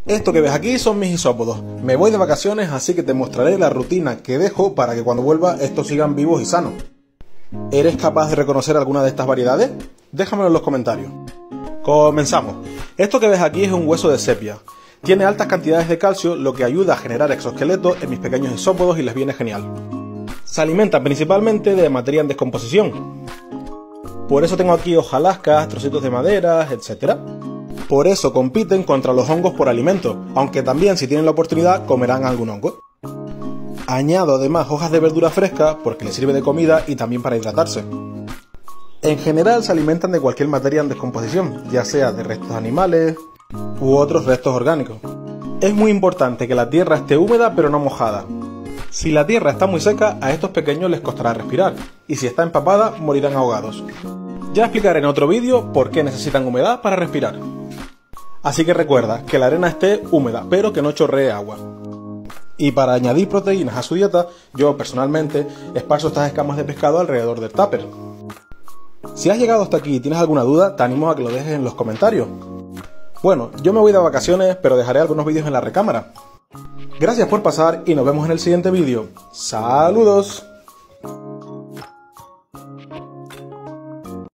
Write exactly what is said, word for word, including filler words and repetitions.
Esto que ves aquí son mis isópodos. Me voy de vacaciones, así que te mostraré la rutina que dejo para que cuando vuelva estos sigan vivos y sanos. ¿Eres capaz de reconocer alguna de estas variedades? Déjamelo en los comentarios. Comenzamos. Esto que ves aquí es un hueso de sepia. Tiene altas cantidades de calcio, lo que ayuda a generar exoesqueletos en mis pequeños isópodos y les viene genial. Se alimentan principalmente de materia en descomposición. Por eso tengo aquí hojalascas, trocitos de madera, etcétera. Por eso compiten contra los hongos por alimento, aunque también si tienen la oportunidad comerán algún hongo. Añado además hojas de verdura fresca porque les sirve de comida y también para hidratarse. En general se alimentan de cualquier materia en descomposición, ya sea de restos animales u otros restos orgánicos. Es muy importante que la tierra esté húmeda pero no mojada. Si la tierra está muy seca, a estos pequeños les costará respirar, y si está empapada, morirán ahogados. Ya explicaré en otro vídeo por qué necesitan humedad para respirar. Así que recuerda que la arena esté húmeda, pero que no chorree agua. Y para añadir proteínas a su dieta, yo personalmente esparzo estas escamas de pescado alrededor del tupper. Si has llegado hasta aquí y tienes alguna duda, te animo a que lo dejes en los comentarios. Bueno, yo me voy de vacaciones, pero dejaré algunos vídeos en la recámara. Gracias por pasar y nos vemos en el siguiente vídeo. ¡Saludos!